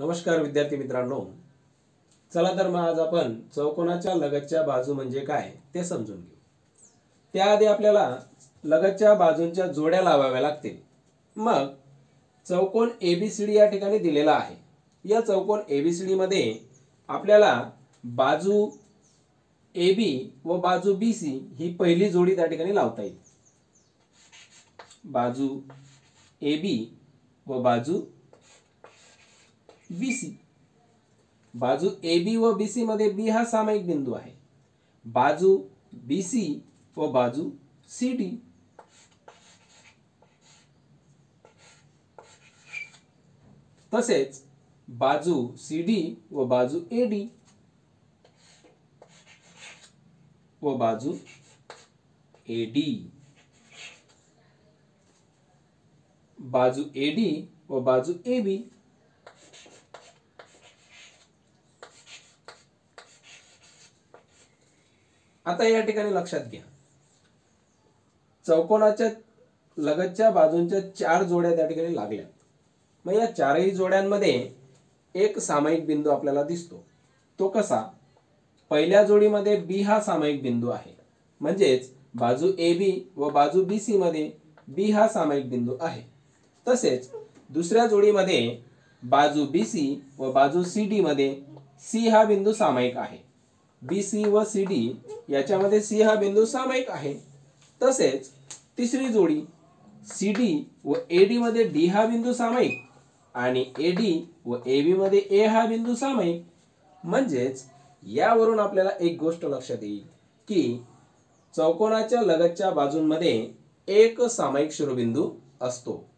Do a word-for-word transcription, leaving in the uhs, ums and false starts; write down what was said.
नमस्कार विद्यार्थी मित्रांनो, चला तर मग आज आपण चौकोनाच्या लगतच्या बाजू म्हणजे काय ते समजून घेऊ। त्याआधी आपल्याला लगतच्या बाजूंच्या जोड्या लावाव्या लागतील। मग चौकोन एबीसीडी या ठिकाणी दिलेला आहे। या चौकोन एबीसीडी मध्ये आपल्याला बाजू एबी व बाजू बीसी ही पहिली जोडी त्या ठिकाणी लावता येईल। बाजू एबी व बाजू बीसी। बाजू एबी व बीसी मध्ये बी हा सामायिक बिंदू आहे। बाजू बीसी व बाजू सीडी। तसेच बाजू सीडी व बाजू एडी व बाजू एडी। बाजू एडी व बाजू एबी। आता या ठिकाणी लक्षात घ्या, चौकोनाच्या लगतच्या बाजूंच्या चार जोड्या त्या ठिकाणी लागल्यात। मग या चारही जोड्यांमध्ये एक सामायिक बिंदू आपल्याला दिसतो। तो कसा? पहिल्या जोडीमध्ये बी हा सामायिक बिंदू आहे, म्हणजेच बाजू एबी व बाजू बीसी मध्ये बी हा सामायिक बिंदू आहे। तसेच दुसऱ्या जोडीमध्ये बाजू बीसी व बाजू सीडी मध्ये सी हा बिंदू सामायिक आहे। बीसी व सीडी याच्यामध्ये सी हा बिंदू सामायिक आहे। तसेच तिसरी जोडी सीडी व एडी मध्ये डी हा बिंदू सामायिक आणि एडी व एबी मध्ये ए हा बिंदू सामायिक। म्हणजेच यावरून आपल्याला एक गोष्ट लक्षात येईल की चौकोनाच्या लगतच्या बाजूंमध्ये एक सामायिक शिरोबिंदू असतो।